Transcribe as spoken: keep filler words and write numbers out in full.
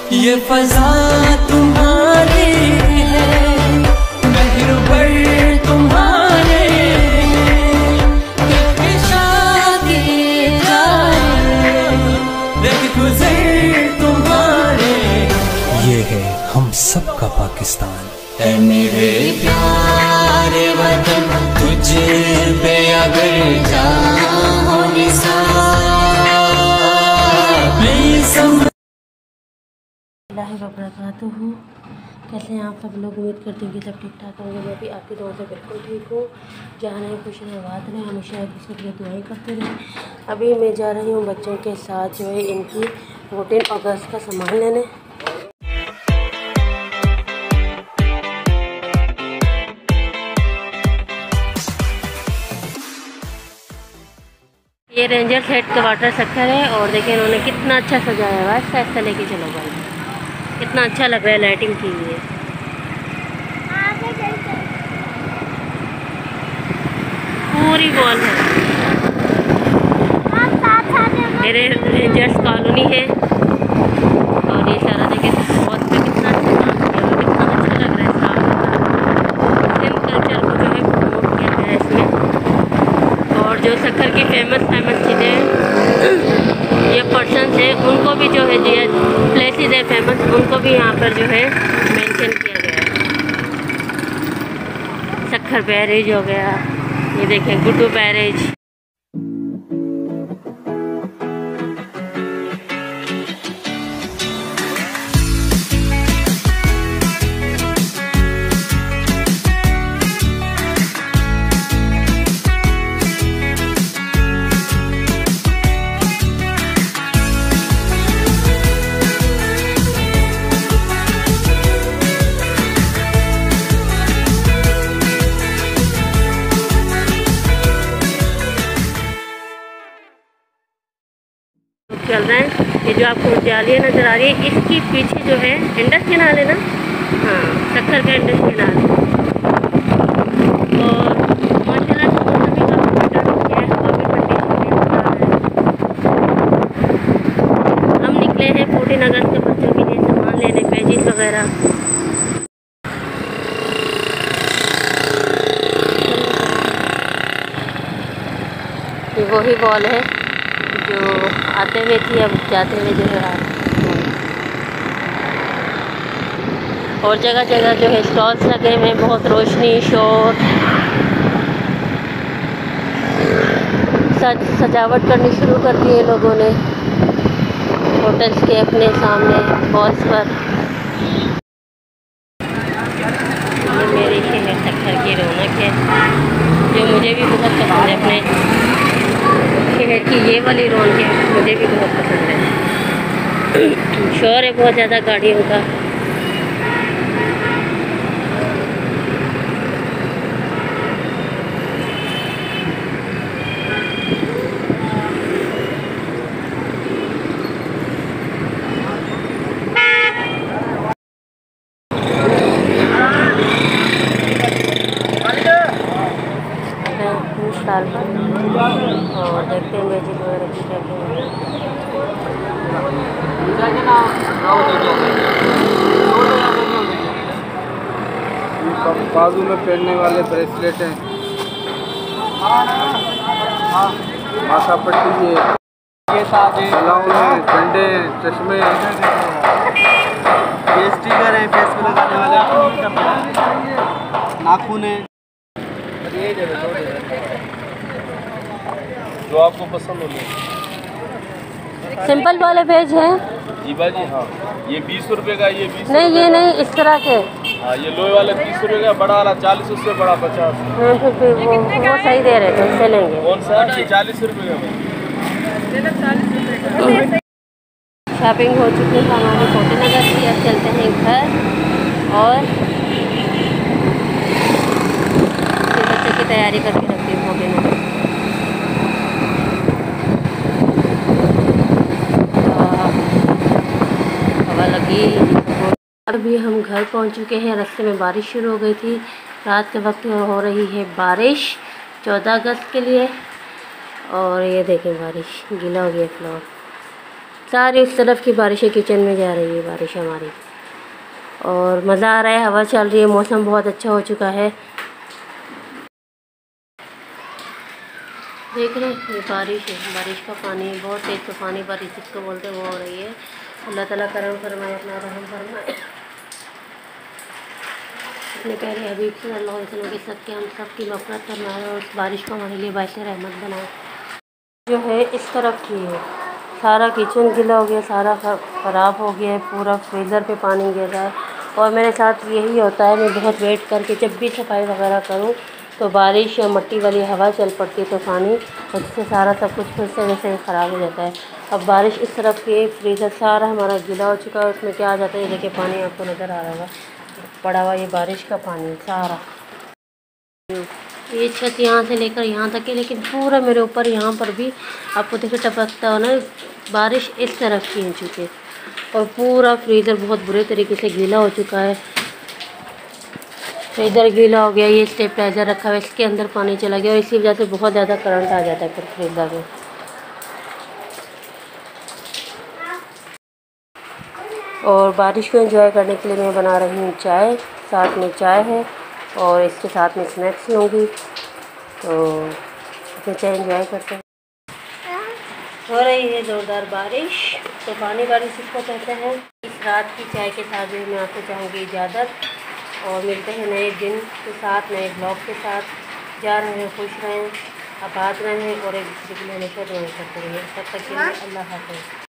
ये फजा तुम्हारी है, मेहरबान तुम्हारे, शादी गुजर तुम्हारे। ये है हम सब का पाकिस्तान। ऐ मेरे प्यारे वतन, तुझे पे अगर चाहो वबरकातुहू। कैसे हैं आप सब लोग? उम्मीद करते हैं कि सब ठीक ठाक होंगे। मैं भी आपकी दुआ से बिल्कुल ठीक हूँ। जहाँ रहें खुश रहें, बात रहें, हमेशा एक दूसरे के लिए दुआएं करते रहें। अभी मैं जा रही हूँ बच्चों के साथ जो है इनकी फोर्टीन अगस्त का सामान लेने। ये रेंजर सेट का वाटर सक्कर है और देखिए इन्होंने कितना अच्छा सजाया हुआ है। ऐसा ऐसा लेके चलो भाई, कितना अच्छा लग रहा है, लाइटिंग की हुई है। पूरी वॉल है, मेरे रेंजर्स कॉलोनी है और ये सारा देखिए बहुत पे कितना अच्छा काम किया हुआ, कितना अच्छा लग रहा है। सारा मुस्लिम कल्चर को जो है प्रमोट किया गया है इसमें। और जो सक्कर की फेमस फेमस चीज़ें ये पर्सन्स है उनको भी जो है ये प्लेसेस है फेमस, उनको भी यहाँ पर जो है मेंशन किया गया है। सक्कर बैरेज हो गया, ये देखें गुड्डू बैरेज। चल रहे हैं ये जो आपको विद्यालय नज़र आ रही है, इसकी पीछे जो है इंडस कैनाल है ना, हाँ सक्कर का इंडस कैनाल। और माशाल्लाह से मौसम भी काफ़ी बेटर हो गया है, हवा भी ठंडी ठंडी हो रहा है। हम निकले हैं फोर्टीन अगस्त के बच्चों के लिए सामान लेने, पेजिस वगैरह। ये वही बॉल है जो आते हुए थी, अब जाते हुए जो है। और जगह जगह जो है स्टॉल्स लगे हुए हैं, बहुत रोशनी शोर, सज सजावट करनी शुरू कर दी है लोगों ने होटल्स के अपने सामने वॉल्स पर। ये मेरे शहर सक्कर की रौनक है जो मुझे भी बहुत पसंद है। अपने शहर की ये वाली रौनक है, मुझे भी बहुत पसंद है। शोर है बहुत ज़्यादा गाड़ियों का। और देखते हैं मैजिक वगैरह की क्या क्या। बाजू में पहनने वाले ब्रेसलेट हैं, माथा पट्टी है, सलाउन है, डंडे हैं, चश्मे हैं, स्टिकर है, फेस पे लगाने वाले नाखून है। जो आपको पसंद हो। सिंपल वाले पेज हैं जी बाजी, हाँ ये बीस रुपए का, ये बीस नहीं ये नहीं इस तरह के, हाँ ये लोहे वाला तीस रुपए का, बड़ा वाला चालीस, उससे बड़ा पचास। हाँ तो फिर वो वो सही दे रहे थे, उससे लेंगे। कौन सा? चालीस रुपए का। शॉपिंग हो चुकी है हमारी फोर्टीन अगस्त की। अब चलते हैं घर और फिर बच्चे की तैयारी करके रखती हूँ फोर्टीन अगस्त। हवा लगी। अभी हम घर पहुंच चुके हैं। रास्ते में बारिश शुरू हो गई थी, रात के वक्त हो रही है बारिश चौदह अगस्त के लिए। और ये देखें बारिश गीला हो गया फ्लोर। सारी उस तरफ की बारिशें किचन में जा रही है बारिश हमारी। और मज़ा आ रहा है, हवा चल रही है, मौसम बहुत अच्छा हो चुका है। देख रहे हैं ये बारिश है, बारिश का पानी बहुत तेज़ तूफ़ानी बारिश जिसको बोलते हैं वो हो रही है। अल्लाह ताला करम फरमाए, अपना रहम फरमाए। अपने प्यारे हबीब सल्लल्लाहु अलैहि वसल्लम के सदके हम सब की मग़फ़िरत फरमाए और उस बारिश को हमारे लिए बाइस रहमत बनाए। जो है इस तरफ की है, सारा किचन गीला हो गया, सारा ख़राब हो गया है, पूरा फ्रीज़र पे पानी गिर रहा है। और मेरे साथ यही होता है, मैं बहुत वेट करके जब भी सफाई वगैरह करूँ तो बारिश या मिट्टी वाली हवा चल पड़ती है तूफ़ानी, और जिससे सारा सब कुछ फिर से वैसे ही ख़राब हो जाता है। अब बारिश इस तरफ के फ्रीज़र सारा हमारा गीला हो चुका है, उसमें क्या आ जाता है, देखिए पानी आपको नज़र आ रहा होगा पड़ा हुआ, ये बारिश का पानी सारा। ये छत यहाँ से लेकर यहाँ तक है, लेकिन पूरा मेरे ऊपर यहाँ पर भी आपको देखो टपकता हो ना, बारिश इस तरफ की हो चुकी है। और पूरा फ्रीज़र बहुत बुरे तरीके से गीला हो चुका है, फ्रीज़र गीला हो गया। ये स्टेबलाइज़र रखा हुआ है, इसके अंदर पानी चला गया और इसी वजह से बहुत ज़्यादा करंट आ जाता है फिर फ्रीज़र में। और बारिश को एंजॉय करने के लिए मैं बना रही हूँ चाय, साथ में चाय है और इसके साथ में स्नैक्स लूँगी। तो अपने चाय एंजॉय करते हैं। हो रही है ज़ोरदार बारिश, तो पानी बारिश इसको कहते हैं। इस रात की चाय के साथ भी मैं आपको चाहूँगी इजाज़त, और मिलते हैं नए दिन के साथ, नए ब्लॉग के साथ। जा रहे हैं, खुश रहें, आबाद रहें और एक दूसरे के लिए हमेशा दुआ करते रहें। तब तक के लिए अल्लाह हाफ़िज़।